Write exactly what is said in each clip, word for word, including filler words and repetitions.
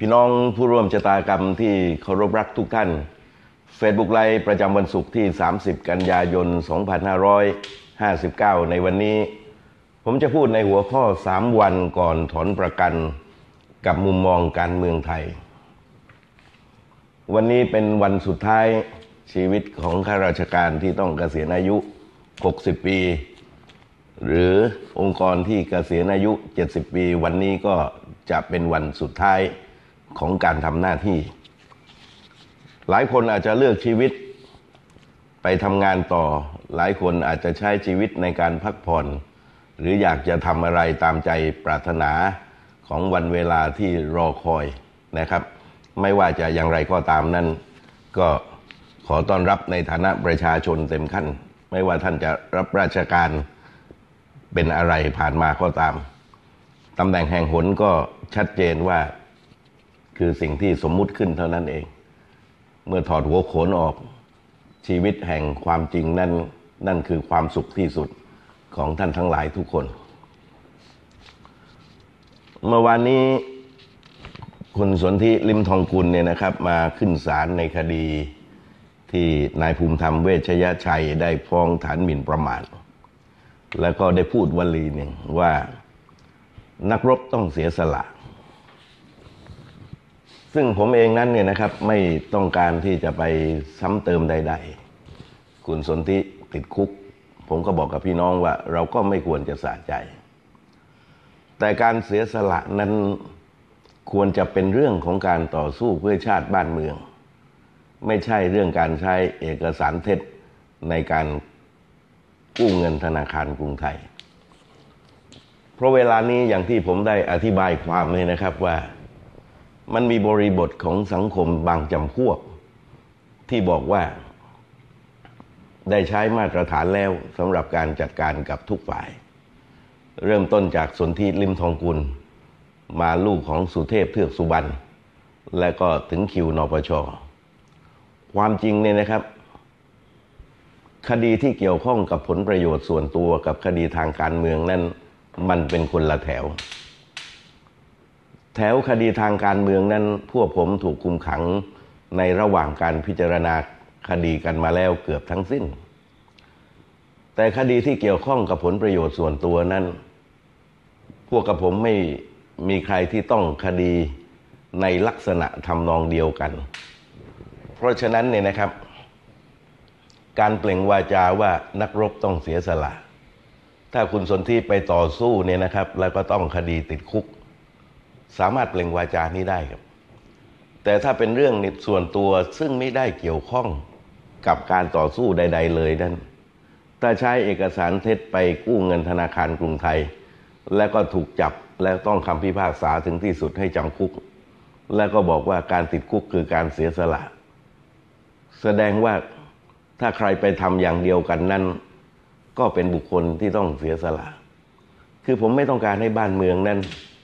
พี่น้องผู้ร่วมชะตากรรมที่เคารพรักทุกท่าน Facebook ไลฟ์ประจำวันศุกร์ที่สามสิบกันยายนสองพันห้าร้อยห้าสิบเก้าในวันนี้ผมจะพูดในหัวข้อสามวันก่อนถอนประกันกับมุมมองการเมืองไทยวันนี้เป็นวันสุดท้ายชีวิตของข้าราชการที่ต้องเกษียณอายุหกสิบปีหรือองค์กรที่เกษียณอายุเจ็ดสิบปีวันนี้ก็จะเป็นวันสุดท้ายของการทำหน้าที่หลายคนอาจจะเลือกชีวิตไปทำงานต่อหลายคนอาจจะใช้ชีวิตในการพักผ่อนหรืออยากจะทำอะไรตามใจปรารถนาของวันเวลาที่รอคอยนะครับไม่ว่าจะอย่างไรก็ตามนั้นก็ขอต้อนรับในฐานะประชาชนเต็มขั้นไม่ว่าท่านจะรับราชการเป็นอะไรผ่านมาก็ตามตำแหน่งแห่งหนก็ชัดเจนว่าคือสิ่งที่สมมุติขึ้นเท่านั้นเองเมื่อถอดหัวโขนออกชีวิตแห่งความจริงนั่นนั่นคือความสุขที่สุดของท่านทั้งหลายทุกคนเมื่อวานนี้คุณสนธิลิ้มทองกุลเนี่ยนะครับมาขึ้นศาลในคดีที่นายภูมิธรรมเวชยชัยได้ฟ้องฐานหมิ่นประมาทแล้วก็ได้พูดวลีหนึ่งว่านักรบต้องเสียสละซึ่งผมเองนั้นเนี่ยนะครับไม่ต้องการที่จะไปซ้ำเติมใดๆคุณสนธิติดคุกผมก็บอกกับพี่น้องว่าเราก็ไม่ควรจะสะใจแต่การเสียสละนั้นควรจะเป็นเรื่องของการต่อสู้เพื่อชาติบ้านเมืองไม่ใช่เรื่องการใช้เอกสารเท็จในการกู้เงินธนาคารกรุงไทยเพราะเวลานี้อย่างที่ผมได้อธิบายความเลยนะครับว่ามันมีบริบทของสังคมบางจำพวกที่บอกว่าได้ใช้มาตรฐานแล้วสำหรับการจัดการกับทุกฝ่ายเริ่มต้นจากสนธิลิ้มทองกุลมาลูกของสุเทพเทือกสุบรรณและก็ถึงคิวนปช.ความจริงเนี่ยนะครับคดีที่เกี่ยวข้องกับผลประโยชน์ส่วนตัวกับคดีทางการเมืองนั้นมันเป็นคนละแถวแถวคดีทางการเมืองนั้นพวกผมถูกคุมขังในระหว่างการพิจารณาคดีกันมาแล้วเกือบทั้งสิ้นแต่คดีที่เกี่ยวข้องกับผลประโยชน์ส่วนตัวนั้นพวกกับผมไม่มีใครที่ต้องคดีในลักษณะทำนองเดียวกันเพราะฉะนั้นเนี่ยนะครับการเปล่งวาจาว่านักรบต้องเสียสละถ้าคุณสนธิไปต่อสู้เนี่ยนะครับแล้วก็ต้องคดีติดคุกสามารถเปล่งวาจานี้ได้ครับแต่ถ้าเป็นเรื่องส่วนตัวซึ่งไม่ได้เกี่ยวข้องกับการต่อสู้ใดๆเลยนั้นถ้าใช้เอกสารเท็จไปกู้เงินธนาคารกรุงไทยแล้วก็ถูกจับแล้วต้องคำพิพากษาถึงที่สุดให้จำคุกแล้วก็บอกว่าการติดคุกคือการเสียสละแสดงว่าถ้าใครไปทำอย่างเดียวกันนั้นก็เป็นบุคคลที่ต้องเสียสละคือผมไม่ต้องการให้บ้านเมืองนั้น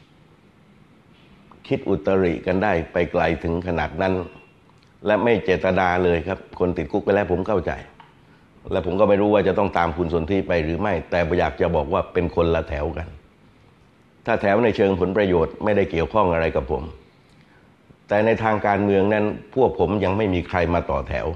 คิดอุตริกันได้ไปไกลถึงขนาดนั้นและไม่เจตนาเลยครับคนติดคุกไปแล้วผมเข้าใจและผมก็ไม่รู้ว่าจะต้องตามคุณสนธิไปหรือไม่แต่อยากจะบอกว่าเป็นคนละแถวกันถ้าแถวในเชิงผลประโยชน์ไม่ได้เกี่ยวข้องอะไรกับผมแต่ในทางการเมืองนั้นพวกผมยังไม่มีใครมาต่อแถว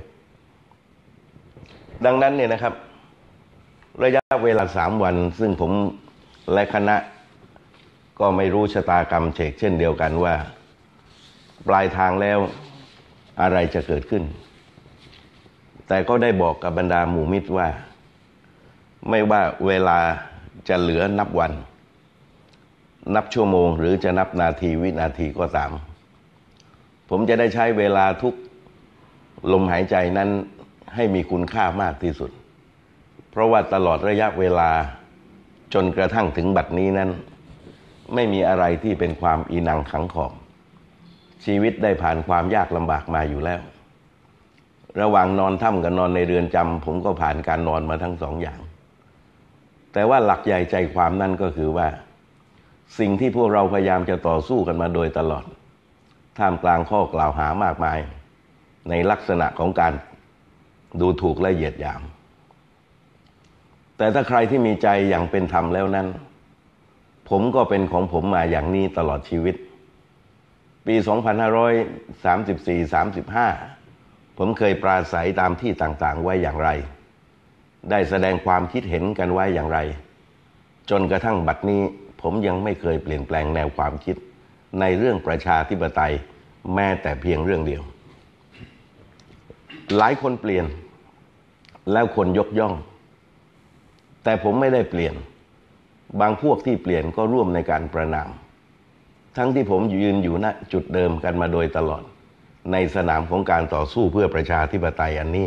ดังนั้นเนี่ยนะครับระยะเวลาสามวันซึ่งผมและคณะก็ไม่รู้ชะตากรรมเฉกเช่นเดียวกันว่าปลายทางแล้วอะไรจะเกิดขึ้นแต่ก็ได้บอกกับบรรดาหมู่มิตรว่าไม่ว่าเวลาจะเหลือนับวันนับชั่วโมงหรือจะนับนาทีวินาทีก็ตามผมจะได้ใช้เวลาทุกลมหายใจนั้นให้มีคุณค่ามากที่สุดเพราะว่าตลอดระยะเวลาจนกระทั่งถึงบัดนี้นั้นไม่มีอะไรที่เป็นความอีนังขังขอบชีวิตได้ผ่านความยากลำบากมาอยู่แล้วระหว่างนอนถ้ำกับนอนในเรือนจำผมก็ผ่านการนอนมาทั้งสองอย่างแต่ว่าหลักใหญ่ใจความนั่นก็คือว่าสิ่งที่พวกเราพยายามจะต่อสู้กันมาโดยตลอดท่ามกลางข้อกล่าวหามากมายในลักษณะของการดูถูกและเหยียดหยามแต่ถ้าใครที่มีใจอย่างเป็นธรรมแล้วนั้นผมก็เป็นของผมมาอย่างนี้ตลอดชีวิตปี สองพันห้าร้อยสามสิบสี่ สามสิบห้า ผมเคยปราศัยตามที่ต่างๆไว้อย่างไรได้แสดงความคิดเห็นกันไว้อย่างไรจนกระทั่งบัดนี้ผมยังไม่เคยเปลี่ยนแปลงแนวความคิดในเรื่องประชาธิปไตยแม้แต่เพียงเรื่องเดียวหลายคนเปลี่ยนแล้วคนยกย่องแต่ผมไม่ได้เปลี่ยนบางพวกที่เปลี่ยนก็ร่วมในการประณามทั้งที่ผมยืนอยู่ณจุดเดิมกันมาโดยตลอดในสนามของการต่อสู้เพื่อประชาธิปไตยอันนี้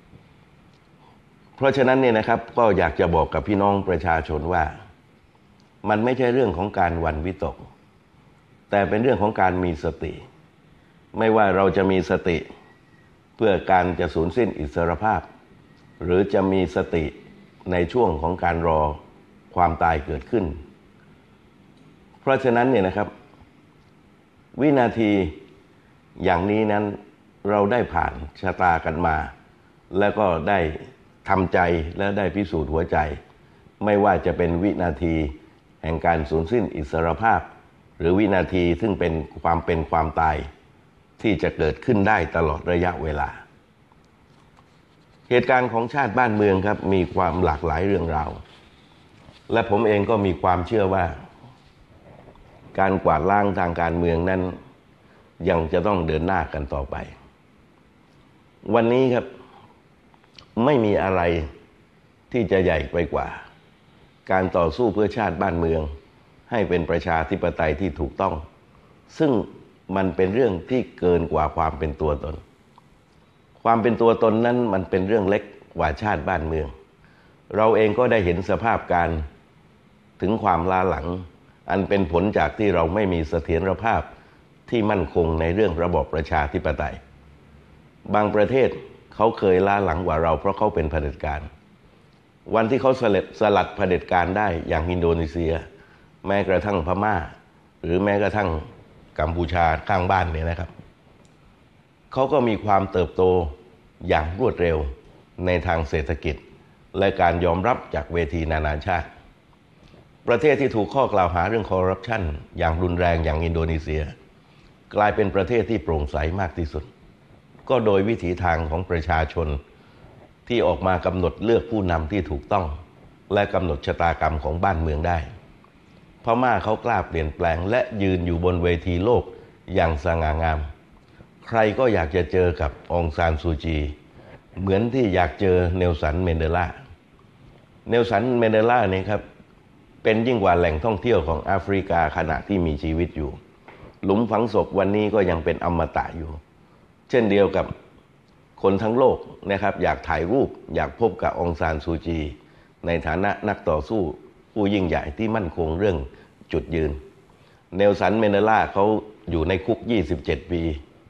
เพราะฉะนั้นเนี่ยนะครับก็อยากจะบอกกับพี่น้องประชาชนว่ามันไม่ใช่เรื่องของการหวั่นวิตกแต่เป็นเรื่องของการมีสติไม่ว่าเราจะมีสติเพื่อการจะสูญสิ้นอิสรภาพหรือจะมีสติในช่วงของการรอความตายเกิดขึ้นเพราะฉะนั้นเนี่ยนะครับวินาทีอย่างนี้นั้นเราได้ผ่านชะตากันมาแล้วก็ได้ทำใจและได้พิสูจน์หัวใจไม่ว่าจะเป็นวินาทีแห่งการสูญสิ้นอิสรภาพหรือวินาทีซึ่งเป็นความเป็นความตายที่จะเกิดขึ้นได้ตลอดระยะเวลาเหตุการณ์ของชาติบ้านเมืองครับมีความหลากหลายเรื่องราวและผมเองก็มีความเชื่อว่าการกวาดล้างทางการเมืองนั้นยังจะต้องเดินหน้ากันต่อไปวันนี้ครับไม่มีอะไรที่จะใหญ่ไปกว่าการต่อสู้เพื่อชาติบ้านเมืองให้เป็นประชาธิปไตยที่ถูกต้องซึ่งมันเป็นเรื่องที่เกินกว่าความเป็นตัวตนความเป็นตัวตนนั้นมันเป็นเรื่องเล็กกว่าชาติบ้านเมืองเราเองก็ได้เห็นสภาพการถึงความล้าหลังอันเป็นผลจากที่เราไม่มีเสถียรภาพที่มั่นคงในเรื่องระบอบประชาธิปไตยบางประเทศเขาเคยล้าหลังกว่าเราเพราะเขาเป็นเผด็จการวันที่เขาสลัดสลัดเผด็จการได้อย่างอินโดนีเซียแม้กระทั่งพม่าหรือแม้กระทั่งกัมพูชาข้างบ้านเนี่ยนะครับเขาก็มีความเติบโตอย่างรวดเร็วในทางเศรษฐกิจและการยอมรับจากเวทีนานาชาติประเทศที่ถูกข้อกล่าวหาเรื่องคอร์รัปชันอย่างรุนแรงอย่างอินโดนีเซียกลายเป็นประเทศที่โปร่งใสมากที่สุดก็โดยวิถีทางของประชาชนที่ออกมากำหนดเลือกผู้นำที่ถูกต้องและกำหนดชะตากรรมของบ้านเมืองได้พม่าเขากล้าเปลี่ยนแปลงและยืนอยู่บนเวทีโลกอย่างสง่างามใครก็อยากจะเจอกับองซานซูจีเหมือนที่อยากเจอเนลสันเมนเดลาเนลสันเมนเดลาเนี่ยครับเป็นยิ่งกว่าแหล่งท่องเที่ยวของแอฟริกาขณะที่มีชีวิตอยู่หลุมฝังศพวันนี้ก็ยังเป็นอมตะอยู่เช่นเดียวกับคนทั้งโลกนะครับอยากถ่ายรูปอยากพบกับองซานซูจีในฐานะนักต่อสู้ผู้ยิ่งใหญ่ที่มั่นคงเรื่องจุดยืนเนลสันเมนเดลาเขาอยู่ในคุกยี่สิบเจ็ดปี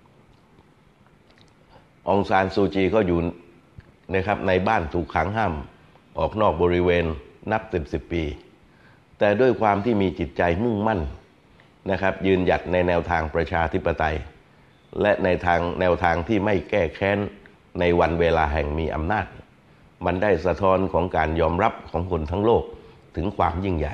องซานซูจีก็อยู่นะครับในบ้านถูกขังห้ามออกนอกบริเวณนับสิบสิบปีแต่ด้วยความที่มีจิตใจมุ่งมั่นนะครับยืนหยัดในแนวทางประชาธิปไตยและในทางแนวทางที่ไม่แก้แค้นในวันเวลาแห่งมีอำนาจมันได้สะท้อนของการยอมรับของคนทั้งโลกถึงความยิ่งใหญ่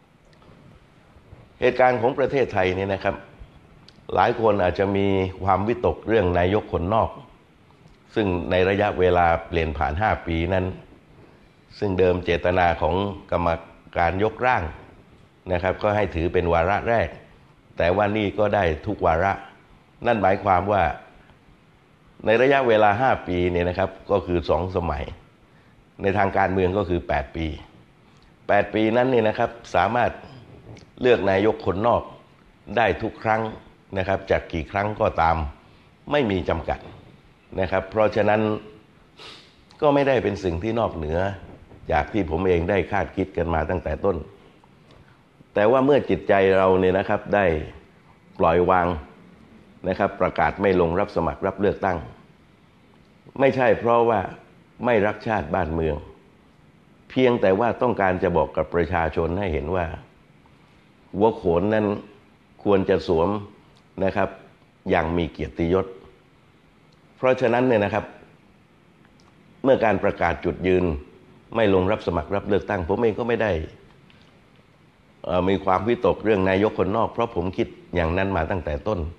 เหตุการณ์ของประเทศไทยนี่นะครับหลายคนอาจจะมีความวิตกเรื่องนายกคนนอกซึ่งในระยะเวลาเปลี่ยนผ่านห้าปีนั้นซึ่งเดิมเจตนาของกรรมการยกร่างนะครับก็ให้ถือเป็นวาระแรกแต่ว่านี่ก็ได้ทุกวาระนั่นหมายความว่าในระยะเวลาห้าปีเนี่ยนะครับก็คือสองสมัยในทางการเมืองก็คือแปดปีแปดปีนั้นเนี่ยนะครับสามารถเลือกนายกคนนอกได้ทุกครั้งนะครับจากกี่ครั้งก็ตามไม่มีจำกัดนะครับเพราะฉะนั้นก็ไม่ได้เป็นสิ่งที่นอกเหนือจากที่ผมเองได้คาดคิดกันมาตั้งแต่ต้นแต่ว่าเมื่อจิตใจเราเนี่ยนะครับได้ปล่อยวางนะครับประกาศไม่ลงรับสมัครรับเลือกตั้งไม่ใช่เพราะว่าไม่รักชาติบ้านเมืองเพียงแต่ว่าต้องการจะบอกกับประชาชนให้เห็นว่าหัวโขนนั้นควรจะสวมนะครับอย่างมีเกียรติยศเพราะฉะนั้นเนี่ยนะครับเมื่อการประกาศจุดยืนไม่ลงรับสมัครรับเลือกตั้งผมเองก็ไม่ได้มีความวิตกเรื่องนายกคนนอกเพราะผมคิดอย่างนั้นมาตั้งแต่ต้น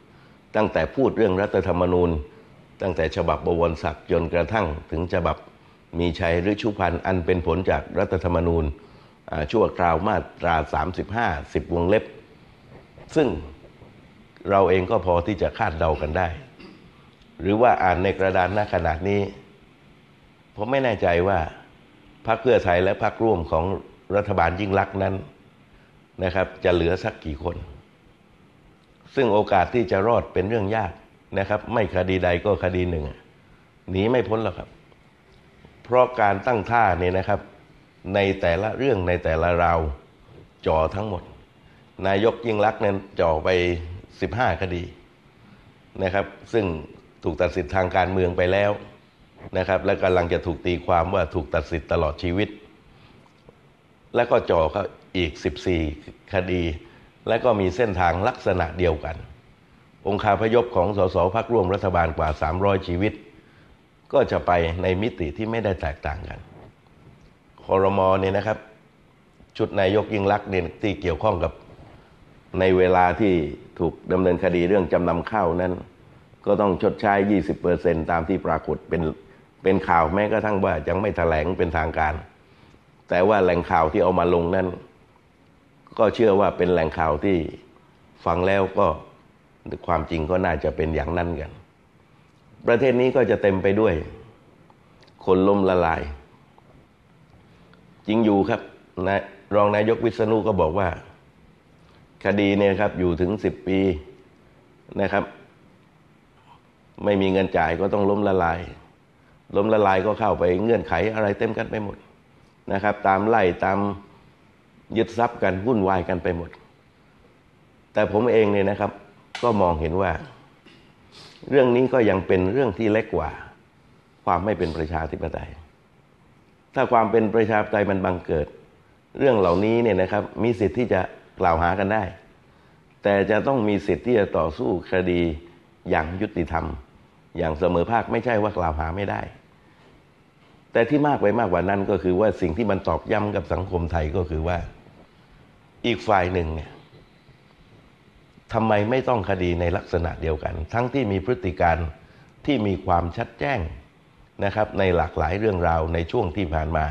ตั้งแต่พูดเรื่องรัฐธรรมนูญตั้งแต่ฉบับบวรศักดิ์จนกระทั่งถึงฉบับมีชัยฤชุพันธ์อันเป็นผลจากรัฐธรรมนูญชั่วคราวมาตราสามสิบห้า สิบวงเล็บซึ่งเราเองก็พอที่จะคาดเดากันได้หรือว่าอ่านในกระดานหน้าขนาดนี้ผมไม่แน่ใจว่าพรรคเพื่อไทยและพรรคร่วมของรัฐบาลยิ่งลักษณ์นั้นนะครับจะเหลือสักกี่คนซึ่งโอกาสที่จะรอดเป็นเรื่องยากนะครับไม่คดีใดก็คดีหนึ่งหนีไม่พ้นหรอกครับเพราะการตั้งท่าเนี่ยนะครับในแต่ละเรื่องในแต่ละราวจ่อทั้งหมดนายกยิ่งลักษณ์นั้นจ่อไปสิบห้าคดีนะครับซึ่งถูกตัดสิทธิ์ทางการเมืองไปแล้วนะครับและกำลังจะถูกตีความว่าถูกตัดสิทธิ์ตลอดชีวิตและก็จ่อเขาอีกสิบสี่คดีและก็มีเส้นทางลักษณะเดียวกันองคาพยพของสสพรรคร่วมรัฐบาลกว่าสามร้อยชีวิตก็จะไปในมิติที่ไม่ได้แตกต่างกันครม.เนี่ยนะครับชุดนายกยิ่งลักษณ์เนี่ยที่เกี่ยวข้องกับในเวลาที่ถูกดำเนินคดีเรื่องจำนำข้าวนั้นก็ต้องชดใช้ ยี่สิบเปอร์เซ็นต์ ตามที่ปรากฏเป็นเป็นข่าวแม้กระทั่งว่ายังไม่แถลงเป็นทางการแต่ว่าแหล่งข่าวที่เอามาลงนั้นก็เชื่อว่าเป็นแหล่งข่าวที่ฟังแล้วก็ความจริงก็น่าจะเป็นอย่างนั้นกันประเทศนี้ก็จะเต็มไปด้วยคนล้มละลายจริงอยู่ครับนะรองนายกวิษณุก็บอกว่าคดีเนี่ยครับอยู่ถึงสิบปีนะครับไม่มีเงินจ่ายก็ต้องล้มละลายล้มละลายก็เข้าไปเงื่อนไขอะไรเต็มกันไปหมดนะครับตามไล่ตามยึดทรัพย์กันวุ่นวายกันไปหมดแต่ผมเองเนี่ยนะครับก็มองเห็นว่าเรื่องนี้ก็ยังเป็นเรื่องที่เล็กกว่าความไม่เป็นประชาธิปไตยถ้าความเป็นประชาธิปไตยมันบังเกิดเรื่องเหล่านี้เนี่ยนะครับมีสิทธิ์ที่จะกล่าวหากันได้แต่จะต้องมีสิทธิ์ที่จะต่อสู้คดีอย่างยุติธรรมอย่างเสมอภาคไม่ใช่ว่ากล่าวหาไม่ได้แต่ที่มากไปมากกว่านั้นก็คือว่าสิ่งที่มันตอกย้ำกับสังคมไทยก็คือว่าอีกฝ่ายหนึ่งเนี่ยทำไมไม่ต้องคดีในลักษณะเดียวกันทั้งที่มีพฤติการที่มีความชัดแจ้งนะครับในหลากหลายเรื่องราวในช่วงที่ผ่านมา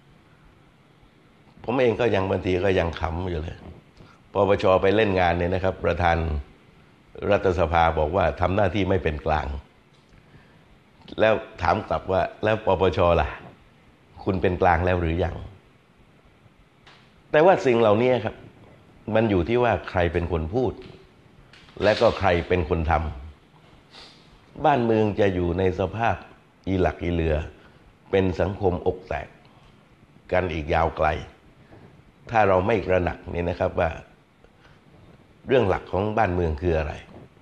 ผมเองก็ยังบางทีก็ยังขำอยู่เลยปปช.ไปเล่นงานเนี่ยนะครับประธานรัฐสภาบอกว่าทำหน้าที่ไม่เป็นกลางแล้วถามกลับว่าแล้วปปช.ล่ะคุณเป็นกลางแล้วหรือยังแต่ว่าสิ่งเหล่านี้ครับมันอยู่ที่ว่าใครเป็นคนพูดและก็ใครเป็นคนทำบ้านเมืองจะอยู่ในสภาพอีหลักอีเหลือเป็นสังคมอกแตกกันอีกยาวไกลถ้าเราไม่ตระหนักนี่นะครับว่าเรื่องหลักของบ้านเมืองคืออะไร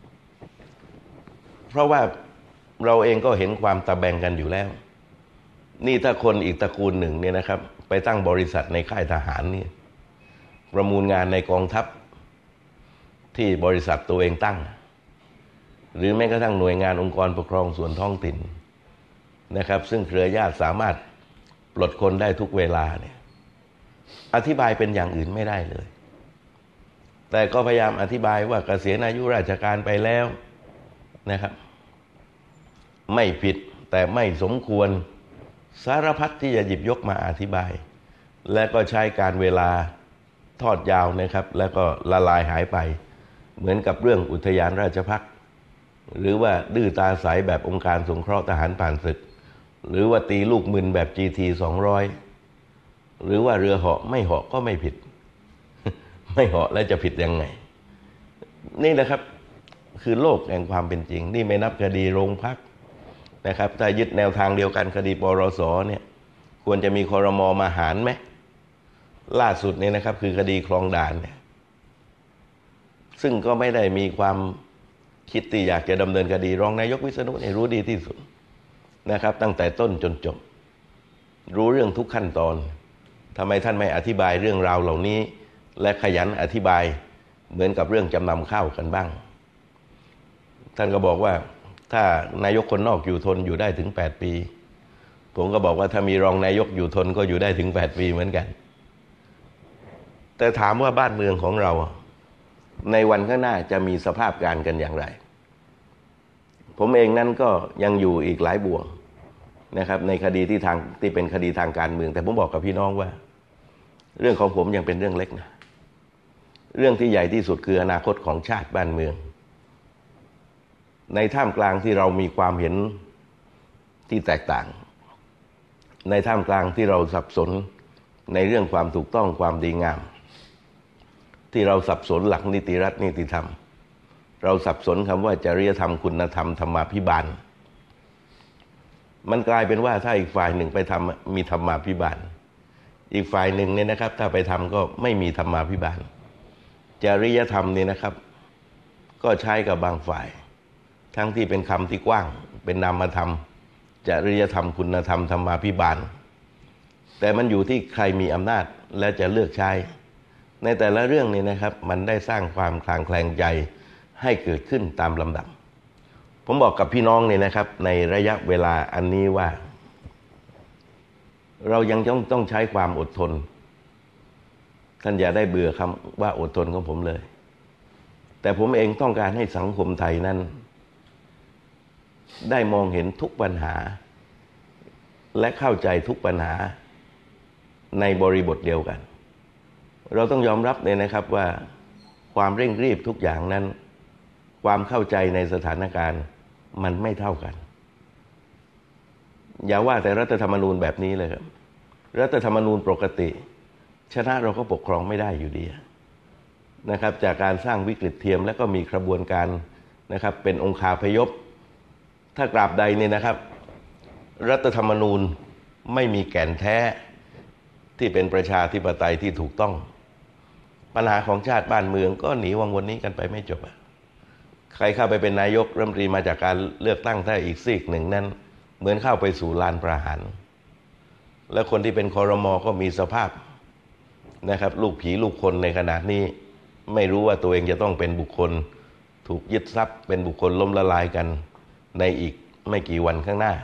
เพราะว่าเราเองก็เห็นความตะแบงกันอยู่แล้วนี่ถ้าคนอีกตระกูลหนึ่งเนี่ยนะครับไปตั้งบริษัทในค่ายทหารนี่ประมูลงานในกองทัพที่บริษัทตัวเองตั้งหรือแม้กระทั่งหน่วยงานองค์กรปกครองส่วนท้องถิ่นนะครับซึ่งเครือญาติสามารถปลดคนได้ทุกเวลาเนี่ยอธิบายเป็นอย่างอื่นไม่ได้เลยแต่ก็พยายามอธิบายว่าเกษียณอายุราชการไปแล้วนะครับไม่ผิดแต่ไม่สมควรสารพัดที่จะหยิบยกมาอธิบายและก็ใช้การเวลาทอดยาวนะครับแล้วก็ละลายหายไปเหมือนกับเรื่องอุทยานราชภัฏหรือว่าดื้อตาใสแบบองค์การสงเคราะห์ทหารผ่านศึกหรือว่าตีลูกมึนแบบ จี ที สองร้อยหรือว่าเรือเหาะไม่เหาะก็ไม่ผิด ไม่เหาะแล้วจะผิดยังไงนี่แหละครับคือโลกแห่งความเป็นจริงนี่ไม่นับคดีโรงพักนะครับถ้ายึดแนวทางเดียวกันคดีปรส.เนี่ยควรจะมีครม.มาหารไหมล่าสุดเนี่ยนะครับคือคดีคลองด่านเนี่ยซึ่งก็ไม่ได้มีความคิดที่อยากจะดำเนินคดีรองนายกวิษณุเนี่ยรู้ดีที่สุดนะครับตั้งแต่ต้นจนจบรู้เรื่องทุกขั้นตอนทำไมท่านไม่อธิบายเรื่องราวเหล่านี้และขยันอธิบายเหมือนกับเรื่องจำนำข้าวกันบ้างท่านก็บอกว่าถ้านายกคนนอกอยู่ทนอยู่ได้ถึงแปดปีผมก็บอกว่าถ้ามีรองนายกอยู่ทนก็อยู่ได้ถึงแปดปีเหมือนกันแต่ถามว่าบ้านเมืองของเราในวันข้างหน้าจะมีสภาพการกันอย่างไรผมเองนั้นก็ยังอยู่อีกหลายบ่วงนะครับในคดีที่ทางที่เป็นคดีทางการเมืองแต่ผมบอกกับพี่น้องว่าเรื่องของผมยังเป็นเรื่องเล็กนะเรื่องที่ใหญ่ที่สุดคืออนาคตของชาติบ้านเมืองในท่ามกลางที่เรามีความเห็นที่แตกต่างในท่ามกลางที่เราสับสนในเรื่องความถูกต้องความดีงามที่เราสับสนหลักนิติรัฐนิติธรรมเราสับสนคำว่าจริยธรรมคุณธรรมธรรมาภิบาลมันกลายเป็นว่าถ้าอีกฝ่ายหนึ่งไปทำมีธรรมาภิบาลอีกฝ่ายหนึ่งเนี่ยนะครับถ้าไปทำก็ไม่มีธรรมาภิบาลจริยธรรมเนี่ยนะครับก็ใช้กับบางฝ่ายทั้งที่เป็นคำที่กว้างเป็นนามธรรมจริยธรรมคุณธรรมธรรมาภิบาลแต่มันอยู่ที่ใครมีอำนาจและจะเลือกใช้ในแต่ละเรื่องนี้นะครับมันได้สร้างความคลางแคลงใจให้เกิดขึ้นตามลำดับผมบอกกับพี่น้องเนี่ยนะครับในระยะเวลาอันนี้ว่าเรายังต้องต้องใช้ความอดทนท่านอย่าได้เบื่อคำว่าอดทนของผมเลยแต่ผมเองต้องการให้สังคมไทยนั้นได้มองเห็นทุกปัญหาและเข้าใจทุกปัญหาในบริบทเดียวกันเราต้องยอมรับเลยนะครับว่าความเร่งรีบทุกอย่างนั้นความเข้าใจในสถานการณ์มันไม่เท่ากันอย่าว่าแต่รัฐธรรมนูญแบบนี้เลยครับรัฐธรรมนูญปกติชนะเราก็ปกครองไม่ได้อยู่ดีนะครับจากการสร้างวิกฤตเทียมและก็มีกระบวนการนะครับเป็นองคาพยพถ้ากราบใดเนี่ยนะครับรัฐธรรมนูญไม่มีแก่นแท้ที่เป็นประชาธิปไตยที่ถูกต้องปัญหาของชาติบ้านเมืองก็หนีวังวนนี้กันไปไม่จบใครเข้าไปเป็นนายกรัฐมนตรีมาจากการเลือกตั้งถ้าอีกซีกหนึ่งนั้นเหมือนเข้าไปสู่ลานประหารและคนที่เป็นครม.ก็มีสภาพนะครับลูกผีลูกคนในขณะนี้ไม่รู้ว่าตัวเองจะต้องเป็นบุคคลถูกยึดทรัพย์เป็นบุคคลล้มละลายกันในอีกไม่กี่วันข้างหน้า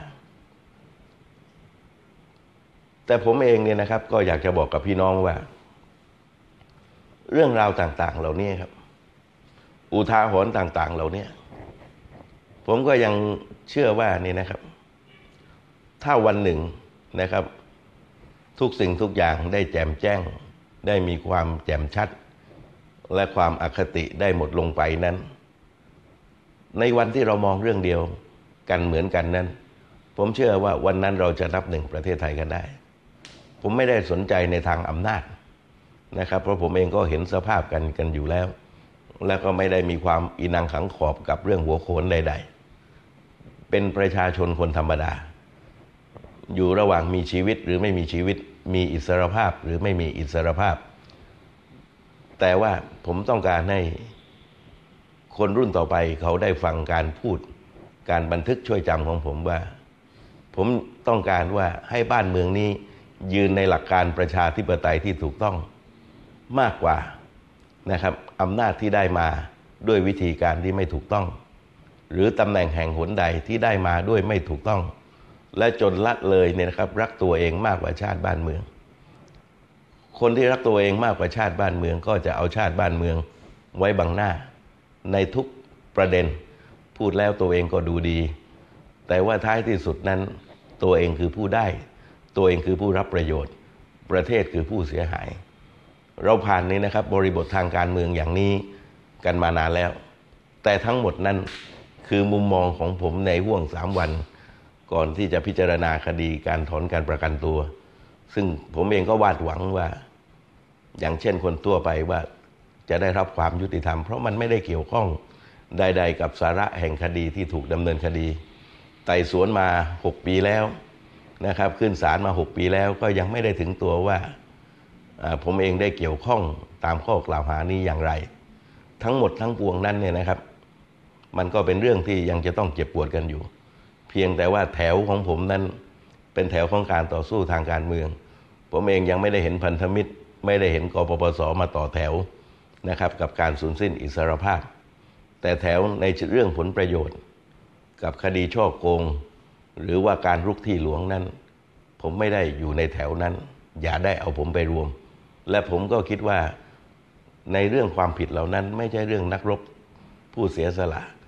แต่ผมเองเนี่ยนะครับก็อยากจะบอกกับพี่น้องว่าเรื่องราวต่างๆเหล่านี้ครับอุทาหรณ์ต่างๆเหล่านี้ผมก็ยังเชื่อว่านี่นะครับถ้าวันหนึ่งนะครับทุกสิ่งทุกอย่างได้แจ่มแจ้งได้มีความแจ่มชัดและความอคติได้หมดลงไปนั้นในวันที่เรามองเรื่องเดียวกันเหมือนกันนั้นผมเชื่อว่าวันนั้นเราจะนับหนึ่งประเทศไทยกันได้ผมไม่ได้สนใจในทางอำนาจนะครับเพราะผมเองก็เห็นสภาพกันกันอยู่แล้วแล้วก็ไม่ได้มีความอีนังขังขอบกับเรื่องหัวโขนใดๆเป็นประชาชนคนธรรมดาอยู่ระหว่างมีชีวิตหรือไม่มีชีวิตมีอิสรภาพหรือไม่มีอิสรภาพแต่ว่าผมต้องการให้คนรุ่นต่อไปเขาได้ฟังการพูดการบันทึกช่วยจำของผมว่าผมต้องการว่าให้บ้านเมืองนี้ยืนในหลักการประชาธิปไตยที่ถูกต้องมากกว่านะครับอำนาจที่ได้มาด้วยวิธีการที่ไม่ถูกต้องหรือตำแหน่งแห่งหนใดที่ได้มาด้วยไม่ถูกต้องและจนละเลยเนี่ยนะครับรักตัวเองมากกว่าชาติบ้านเมืองคนที่รักตัวเองมากกว่าชาติบ้านเมืองก็จะเอาชาติบ้านเมืองไว้บังหน้าในทุกประเด็นพูดแล้วตัวเองก็ดูดีแต่ว่าท้ายที่สุดนั้นตัวเองคือผู้ได้ตัวเองคือผู้รับประโยชน์ประเทศคือผู้เสียหายเราผ่านนี้นะครับบริบททางการเมืองอย่างนี้กันมานานแล้วแต่ทั้งหมดนั้นคือมุมมองของผมในห่วงสามวันก่อนที่จะพิจารณาคดีการถอนการประกันตัวซึ่งผมเองก็วาดหวังว่าอย่างเช่นคนทั่วไปว่าจะได้รับความยุติธรรมเพราะมันไม่ได้เกี่ยวข้องใดๆกับสาระแห่งคดีที่ถูกดำเนินคดีไต่สวนมาหกปีแล้วนะครับขึ้นศาลมาหกปีแล้วก็ยังไม่ได้ถึงตัวว่าผมเองได้เกี่ยวข้องตามข้อกล่าวหานี้อย่างไรทั้งหมดทั้งปวงนั้นเนี่ยนะครับมันก็เป็นเรื่องที่ยังจะต้องเจ็บปวดกันอยู่เพียงแต่ว่าแถวของผมนั้นเป็นแถวของการต่อสู้ทางการเมืองผมเองยังไม่ได้เห็นพันธมิตรไม่ได้เห็นกปปส.มาต่อแถวนะครับกับการสูญสิ้นอิสรภาพแต่แถวในเรื่องผลประโยชน์กับคดีช่อโกงหรือว่าการรุกที่หลวงนั้นผมไม่ได้อยู่ในแถวนั้นอย่าได้เอาผมไปรวมและผมก็คิดว่าในเรื่องความผิดเหล่านั้นไม่ใช่เรื่องนักรบผู้เสียสละ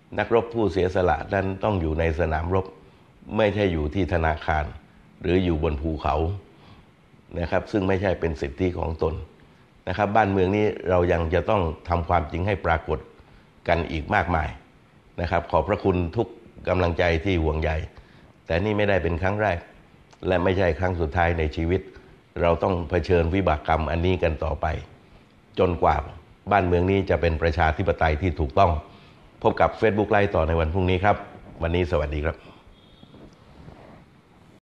นักรบผู้เสียสละนั้นต้องอยู่ในสนามรบไม่ใช่อยู่ที่ธนาคารหรืออยู่บนภูเขานะครับซึ่งไม่ใช่เป็นสิทธิของตนนะครับบ้านเมืองนี้เรายังจะต้องทำความจริงให้ปรากฏกันอีกมากมายนะครับขอบพระคุณทุกกำลังใจที่ห่วงใยแต่นี่ไม่ได้เป็นครั้งแรกและไม่ใช่ครั้งสุดท้ายในชีวิตเราต้องเผชิญวิบากกรรมอันนี้กันต่อไปจนกว่าบ้านเมืองนี้จะเป็นประชาธิปไตยที่ถูกต้องพบกับ Facebook ไลฟ์ต่อในวันพรุ่งนี้ครับวันนี้สวัสดีครับ